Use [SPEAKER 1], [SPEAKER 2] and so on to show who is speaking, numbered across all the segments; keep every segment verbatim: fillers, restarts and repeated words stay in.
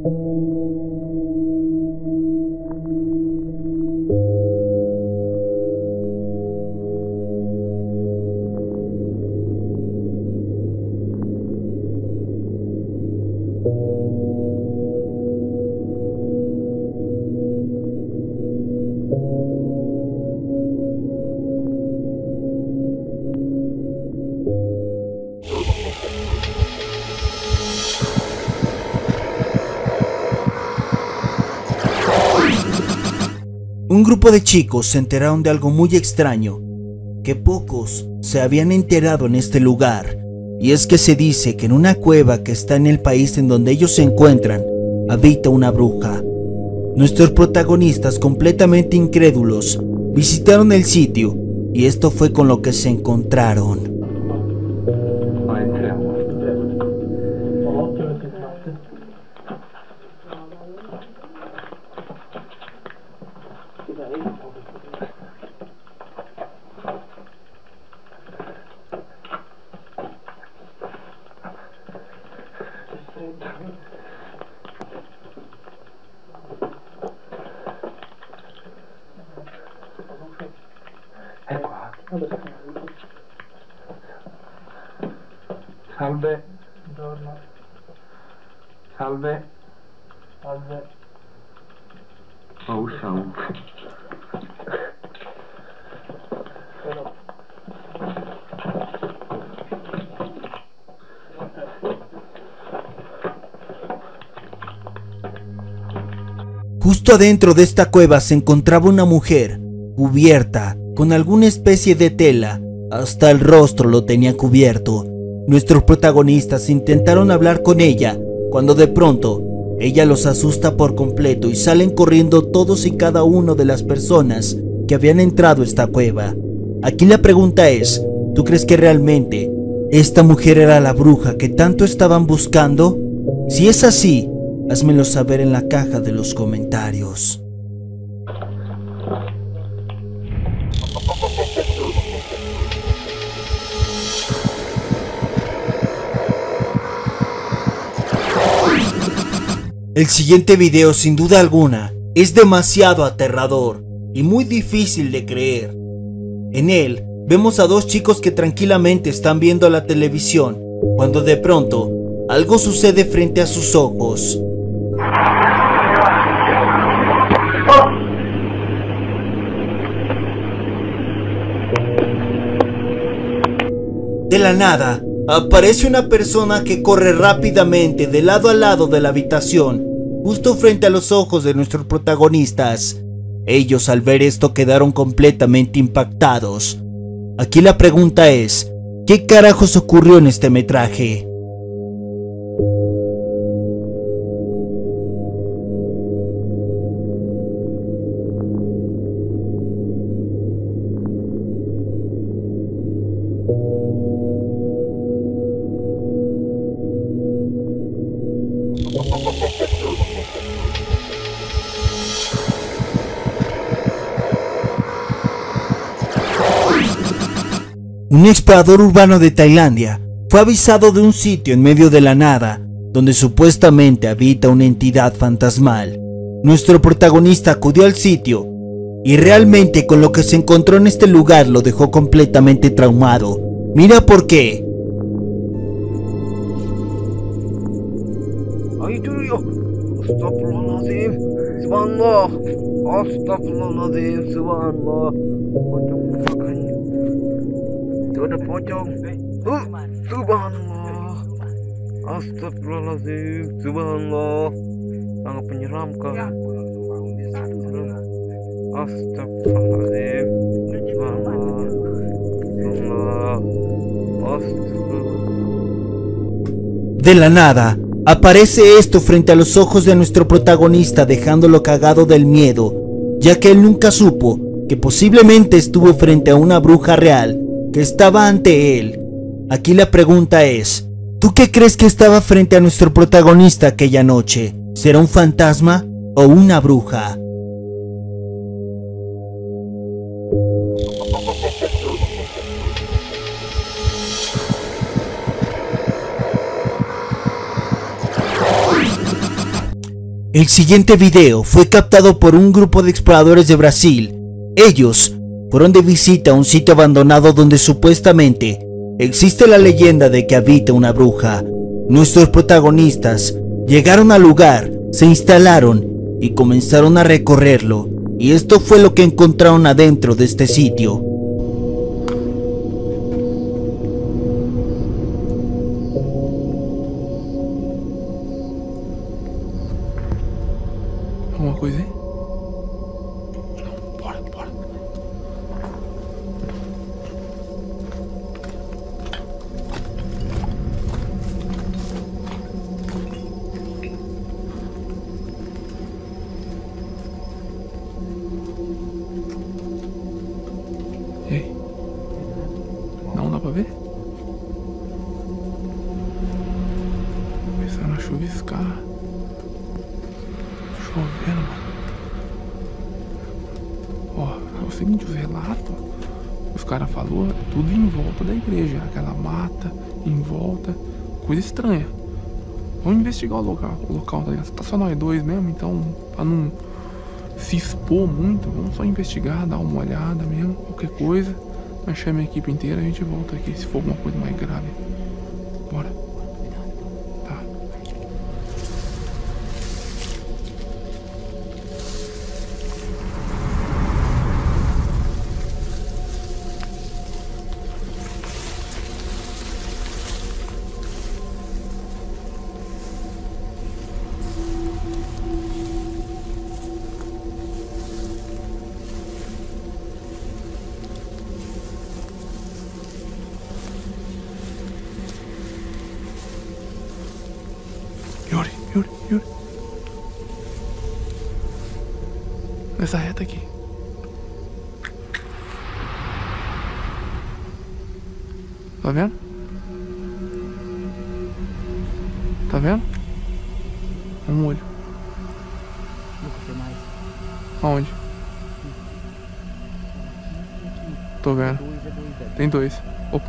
[SPEAKER 1] Un grupo de chicos se enteraron de algo muy extraño, que pocos se habían enterado en este lugar, y es que se dice que en una cueva que está en el país en donde ellos se encuentran, habita una bruja. Nuestros protagonistas, completamente incrédulos, visitaron el sitio, y esto fue con lo que se encontraron.
[SPEAKER 2] Salve. Buongiorno. Salve. Salve. Oh, ciao.
[SPEAKER 1] Justo adentro de esta cueva se encontraba una mujer, cubierta con alguna especie de tela, hasta el rostro lo tenía cubierto. Nuestros protagonistas intentaron hablar con ella, cuando de pronto, ella los asusta por completo y salen corriendo todos y cada uno de las personas que habían entrado a esta cueva. Aquí la pregunta es, ¿tú crees que realmente esta mujer era la bruja que tanto estaban buscando? Si es así, házmelo saber en la caja de los comentarios. El siguiente video, sin duda alguna, es demasiado aterrador y muy difícil de creer. En él, vemos a dos chicos que tranquilamente están viendo la televisión, cuando de pronto, algo sucede frente a sus ojos. De la nada, aparece una persona que corre rápidamente de lado a lado de la habitación, justo frente a los ojos de nuestros protagonistas. Ellos al ver esto quedaron completamente impactados. Aquí la pregunta es, ¿qué carajos ocurrió en este metraje? Un explorador urbano de Tailandia fue avisado de un sitio en medio de la nada, donde supuestamente habita una entidad fantasmal. Nuestro protagonista acudió al sitio, y realmente con lo que se encontró en este lugar lo dejó completamente traumado. Mira por qué.
[SPEAKER 3] Ay, Julio. Astagfirullahaladzim. Subhanallah. Astagfirullahaladzim. Subhanallah. Pocong makan. Itu ada pocong. Uh, Subhanallah. Astagfirullahaladzim. Subhanallah. Sangat menyeramkan. Astagfirullahaladzim. Subhanallah. Subhanallah. Astagfirullah.
[SPEAKER 1] De la nada, aparece esto frente a los ojos de nuestro protagonista, dejándolo cagado del miedo, ya que él nunca supo que posiblemente estuvo frente a una bruja real que estaba ante él. Aquí la pregunta es, ¿tú qué crees que estaba frente a nuestro protagonista aquella noche? ¿Será un fantasma o una bruja? El siguiente video fue captado por un grupo de exploradores de Brasil. Ellos fueron de visita a un sitio abandonado donde supuestamente existe la leyenda de que habita una bruja. Nuestros protagonistas llegaron al lugar, se instalaron y comenzaron a recorrerlo, y esto fue lo que encontraron adentro de este sitio.
[SPEAKER 4] Alguma coisa aí? Não, bora, bora. E aí? Não dá pra ver? Começando a chuviscar. Chovendo, mano. Ó, é o seguinte, os relatos, os caras falaram, é tudo em volta da igreja, aquela mata em volta, coisa estranha. Vamos investigar o local, o local, tá ligado? Tá só nós dois mesmo, então, pra não se expor muito, vamos só investigar, dar uma olhada mesmo, qualquer coisa. Nós chamamos a equipe inteira, a gente volta aqui se for alguma coisa mais grave. Bora. Tá. Yuri, Yuri, Yuri. Nessa reta aqui. Tá vendo? Tá vendo? Um olho. Aonde? Tô vendo. Tem dois. Opa.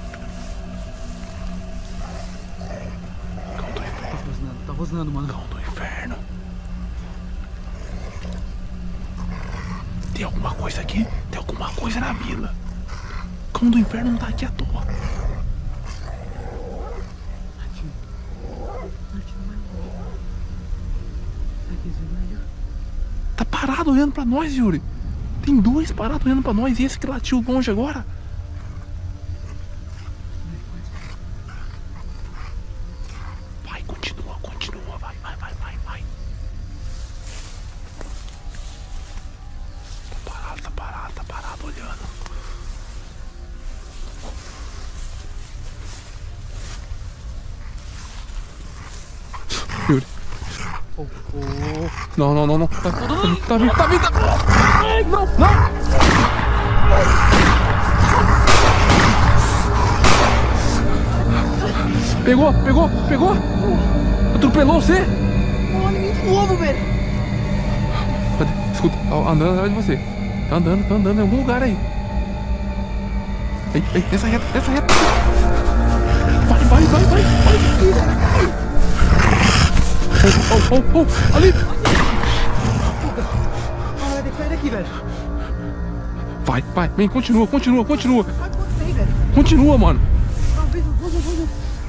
[SPEAKER 5] Tá rosnando, mano.
[SPEAKER 4] Cão do inferno. Tem alguma coisa aqui? Tem alguma coisa na vila. Cão do inferno não tá aqui à toa. Tá parado olhando pra nós, Yuri. Tem dois parados olhando pra nós. E esse que latiu longe agora. Vai, continua, continua. Vai, vai, vai, vai, vai. Tá parado, tá parado, tá parado olhando. Yuri.
[SPEAKER 5] Oh, oh.
[SPEAKER 4] Não, não, não, não. Tá, tá vindo, tá vindo, tá vindo. Não, não. Pegou, pegou, pegou. Atropelou você.
[SPEAKER 5] Olha, me novo, velho.
[SPEAKER 4] Cadê? Escuta, ó, andando atrás de você. Tá andando, tá andando em algum lugar aí. Aí, aí, dessa reta, dessa reta. Vai, vai, vai, vai, vai. Oh, oh, oh, ali!
[SPEAKER 5] Ah, vai ter que sair daqui, velho.
[SPEAKER 4] Vai, vai, vem, continua, continua, continua.
[SPEAKER 5] Vai, vai, velho.
[SPEAKER 4] Continua, mano.
[SPEAKER 5] Não, vem, vamos, vamos, vamos.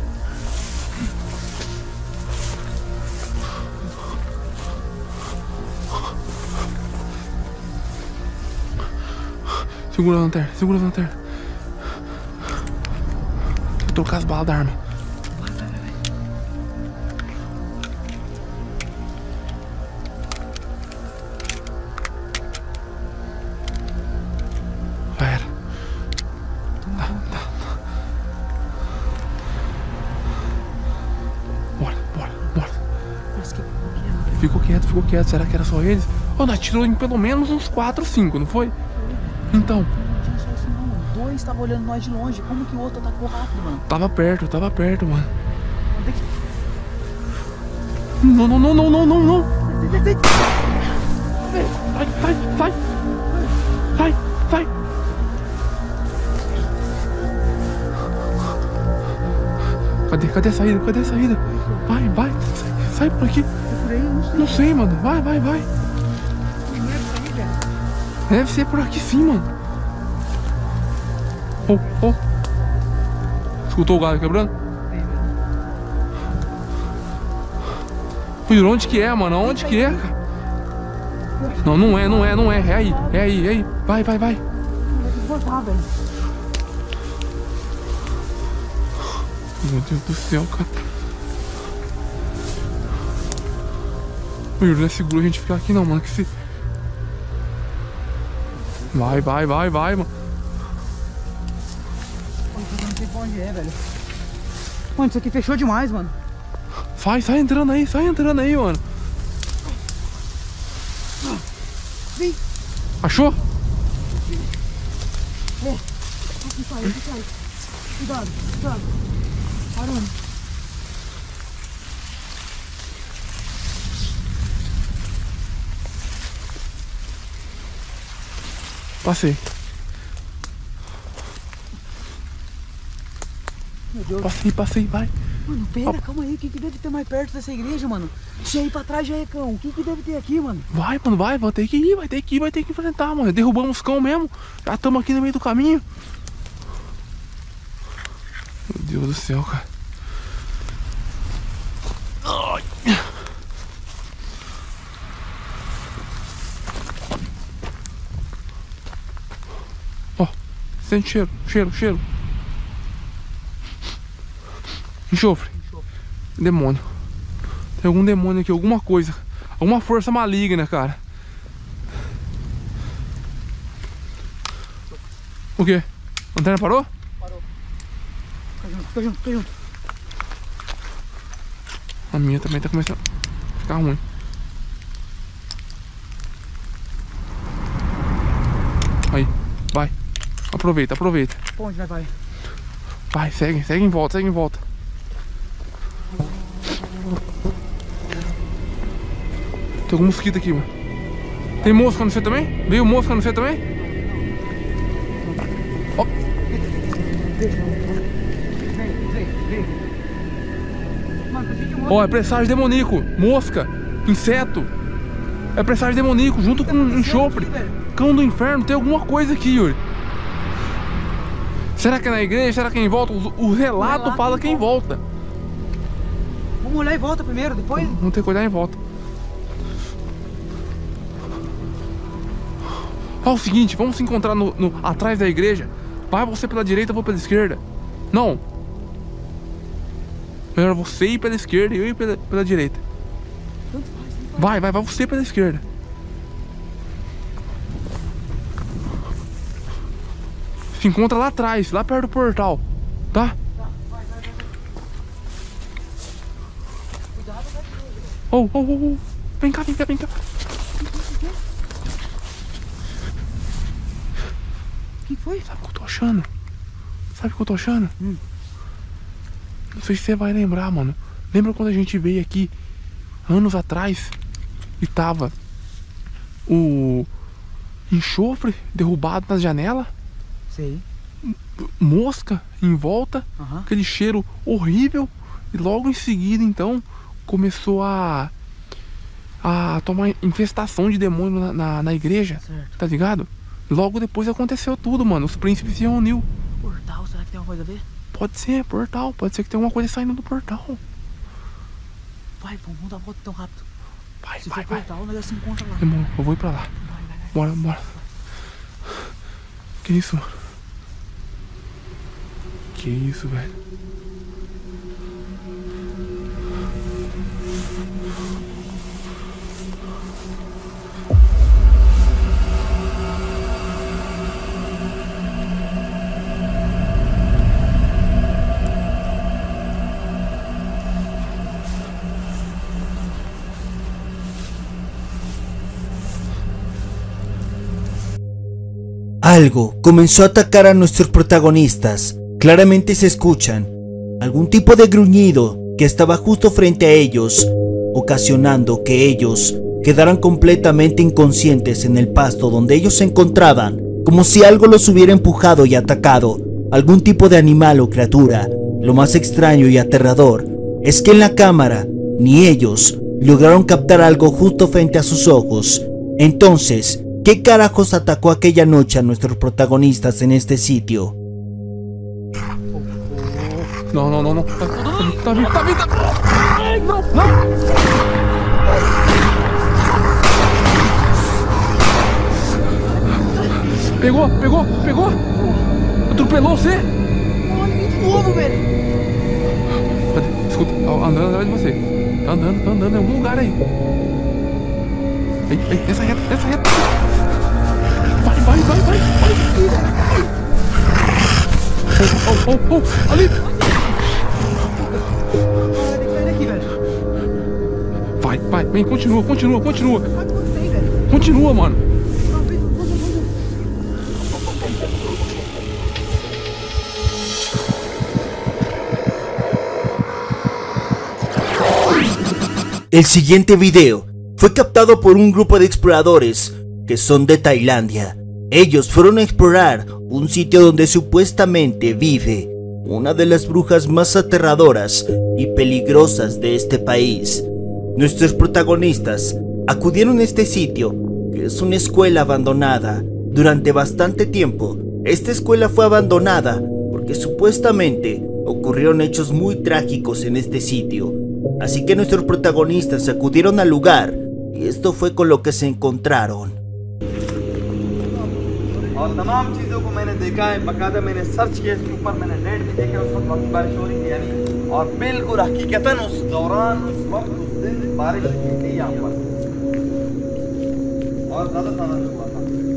[SPEAKER 4] Segura a lanterna, segura a lanterna. Vou trocar as balas da arma. Vai, era. Tá, tá. Bora, bora, bora. Ficou quieto, ficou quieto. Será que era só eles? Oh, nós tirou em pelo menos uns quatro, cinco, não foi? Então.
[SPEAKER 5] Não tinha só isso não. Dois estavam olhando nós de longe. Como que o outro atacou rápido, mano?
[SPEAKER 4] Tava perto, tava perto, mano.
[SPEAKER 5] Onde é que...
[SPEAKER 4] Não, não, não, não, não, não, não.
[SPEAKER 5] Vem, vem, vem.
[SPEAKER 4] Sai, sai, sai. Sai, sai. Cadê, cadê a saída? Cadê a saída? Vai, vai. Sai, sai por aqui.
[SPEAKER 5] Procurei, não sei.
[SPEAKER 4] Não sei, mano. Vai, vai, vai.
[SPEAKER 5] Não é por aí, velho.
[SPEAKER 4] Deve ser por aqui sim, mano. Oh, oh. Escutou o galho quebrando?
[SPEAKER 5] Tem, velho.
[SPEAKER 4] Yuri, onde que é, mano? Onde que é, cara? Não, não é, não é, não é. É aí, é aí, é aí. Vai, vai, vai.
[SPEAKER 5] Vai ter que voltar, velho.
[SPEAKER 4] Meu Deus do céu, cara. Ô, Yuri, não é seguro a gente ficar aqui não, mano. Que se... Vai, vai, vai, vai, mano.
[SPEAKER 5] Eu não sei pra onde é, velho. Mano, isso aqui fechou demais, mano.
[SPEAKER 4] Sai, sai entrando aí, sai entrando aí, mano.
[SPEAKER 5] Vem.
[SPEAKER 4] Achou?
[SPEAKER 5] É. Aqui sai, aqui sai. Cuidado, cuidado. Caramba.
[SPEAKER 4] Passei.
[SPEAKER 5] Meu Deus.
[SPEAKER 4] Passei, passei, vai.
[SPEAKER 5] Mano, pera, calma aí. O que, que deve ter mais perto dessa igreja, mano? Se aí pra trás já é cão. O que, que deve ter aqui, mano?
[SPEAKER 4] Vai, mano, vai, vai ter que ir, vai ter que ir, vai ter que enfrentar, mano. Derrubamos os cão mesmo. Já estamos aqui no meio do caminho. Meu Deus do céu, cara. Ai. Ó, sente cheiro, cheiro, cheiro. Enxofre. Demônio. Tem algum demônio aqui, alguma coisa. Alguma força maligna, cara. O quê? A lanterna parou?
[SPEAKER 5] Parou. Fica junto, fica junto, fica junto.
[SPEAKER 4] A minha também tá começando a ficar ruim. Aí, vai. Aproveita, aproveita.
[SPEAKER 5] Pra onde nós vai?
[SPEAKER 4] Vai, segue, segue em volta, segue em volta. Tem algum mosquito aqui, mano. Tem mosca no C também? Veio mosca no C também? Ó.
[SPEAKER 5] Vem, vem, vem. Mano, por que que eu
[SPEAKER 4] Ó, é presságio demoníaco. Mosca, inseto. É presságio demoníaco junto com enxofre. Cão do inferno, tem alguma coisa aqui, Yuri. Será que é na igreja? Será que é em volta? O, o relato
[SPEAKER 5] relato
[SPEAKER 4] fala
[SPEAKER 5] em
[SPEAKER 4] que é em volta.
[SPEAKER 5] Vamos olhar em volta primeiro, depois?
[SPEAKER 4] Vamos ter que olhar em volta. Ó, o seguinte, vamos se encontrar no, no, atrás da igreja. Vai você pela direita, eu vou pela esquerda. Não. Melhor você ir pela esquerda e eu ir pela, pela direita.
[SPEAKER 5] Tanto faz, tanto faz.
[SPEAKER 4] Vai, vai, vai você pela esquerda. Se encontra lá atrás, lá perto do portal. Tá?
[SPEAKER 5] Tá, vai, vai, vai, vai. Cuidado, vai.
[SPEAKER 4] Oh, oh, oh, oh. Vem cá, vem cá, vem cá.
[SPEAKER 5] O que foi?
[SPEAKER 4] Sabe o que eu tô achando? Sabe o que eu tô achando?
[SPEAKER 5] Hum.
[SPEAKER 4] Não sei se você vai lembrar, mano. Lembra quando a gente veio aqui anos atrás e tava o enxofre derrubado nas janelas?
[SPEAKER 5] Sei.
[SPEAKER 4] Mosca em volta,
[SPEAKER 5] Aham.
[SPEAKER 4] aquele cheiro horrível. E logo em seguida, então, começou a a tomar infestação de demônio na, na, na igreja.
[SPEAKER 5] Certo.
[SPEAKER 4] Tá ligado? Logo depois aconteceu tudo, mano. Os príncipes se reuniu.
[SPEAKER 5] Portal, será que tem alguma coisa a ver?
[SPEAKER 4] Pode ser, portal. Pode ser que tenha alguma coisa saindo do portal.
[SPEAKER 5] Vai, vamos dar a volta tão rápido.
[SPEAKER 4] Vai,
[SPEAKER 5] Se
[SPEAKER 4] vai,
[SPEAKER 5] for
[SPEAKER 4] vai.
[SPEAKER 5] portal, nós já se encontra lá.
[SPEAKER 4] Demônio, eu vou ir pra lá.
[SPEAKER 5] Vai, vai, vai.
[SPEAKER 4] Bora, bora. Que isso, mano? Que isso, velho?
[SPEAKER 1] Algo comenzó a atacar a nuestros protagonistas. Claramente se escuchan algún tipo de gruñido que estaba justo frente a ellos, ocasionando que ellos quedaran completamente inconscientes en el pasto donde ellos se encontraban, como si algo los hubiera empujado y atacado, algún tipo de animal o criatura. Lo más extraño y aterrador es que en la cámara ni ellos lograron captar algo justo frente a sus ojos. Entonces, ¿qué carajos atacó aquella noche a nuestros protagonistas en este sitio?
[SPEAKER 4] No, no, no, no. Tá, tá vindo, tá vindo, tá vindo. Ai, não, não. Pegou, pegou, pegou. Atropelou você.
[SPEAKER 5] De novo, velho.
[SPEAKER 4] Escuta, andando atrás de você. Tá andando, tá andando em algum lugar aí. Ei, ei, essa reta, essa reta. Vai, vai, vai, vai, vai. Oh, oh, oh, ali. Vai, vai, vem, continua, continua, continua. Continua, mano.
[SPEAKER 1] El siguiente video fue captado por un grupo de exploradores que son de Tailandia. Ellos fueron a explorar un sitio donde supuestamente vive una de las brujas más aterradoras y peligrosas de este país. Nuestros protagonistas acudieron a este sitio, que es una escuela abandonada. Durante bastante tiempo, esta escuela fue abandonada porque supuestamente ocurrieron hechos muy trágicos en este sitio. Así que nuestros protagonistas acudieron al lugar y esto fue con lo que se encontraron.
[SPEAKER 2] और तमाम चीज़ों को मैंने देखा है, बाकायदा मैंने सर्च किया इसके ऊपर, मैंने नेट भी देखा उस वक्त काफ़ी बारिश हो रही थी यानी, और बिल्कुल हकीकतन उस दौरान उस वक्त उस दिन बारिश हुई थी यहाँ पर और ज़्यादा तादाद में हुआ था।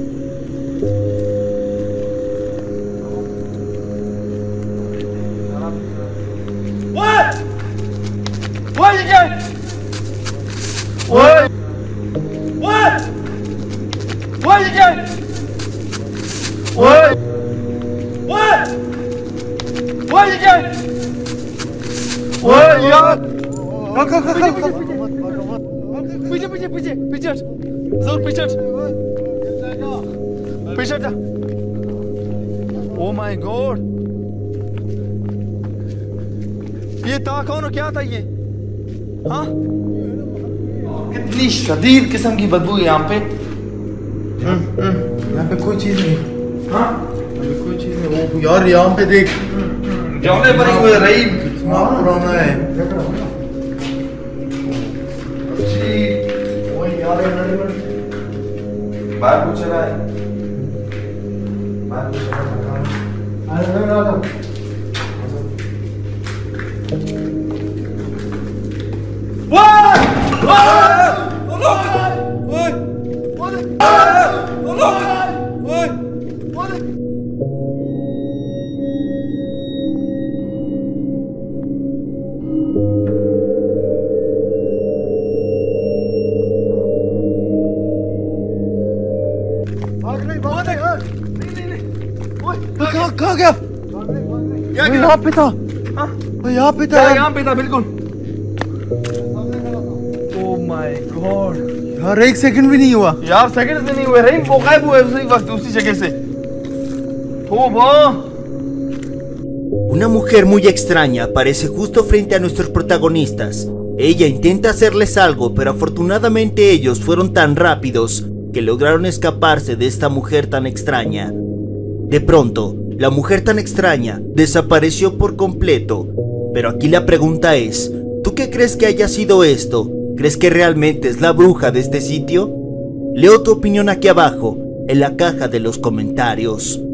[SPEAKER 2] What? What you get? What? What? What you get? What? What? What you get? What यार? Kalk kalk kalk kalk. पीछे पीछे पीछे पीछे जरूर पीछे पीछे जा। Oh my God! ये था कौन और क्या था ये? हाँ? कितनी शदीद किस्म की बदबू है यहाँ पे। यहाँ पे कोई चीज नहीं। हाँ? यहाँ पे कोई चीज नहीं। वो यार यहाँ पे देख। जाने पर ही हुए रही। कितना पुराना है। जी। वो यार है ना। बाहर पूछ रहा है। बाहर पूछ रहा है। अरे नहीं रहा था। What? What? What? What? What? What? कहाँ कहाँ गया? यहाँ पे था। यहाँ पे था। यहाँ पे था बिल्कुल। Oh my God! यार एक सेकंड भी नहीं हुआ। यार सेकंड भी नहीं हुए। रहीम वो गायब हुए उसी वक्त उसी जगह से।
[SPEAKER 1] Una mujer muy extraña aparece justo frente a nuestros protagonistas. Ella intenta hacerles algo, pero afortunadamente ellos fueron tan rápidos que lograron escaparse de esta mujer tan extraña. De pronto, la mujer tan extraña desapareció por completo. Pero aquí la pregunta es, ¿tú qué crees que haya sido esto? ¿Crees que realmente es la bruja de este sitio? Leo tu opinión aquí abajo, en la caja de los comentarios.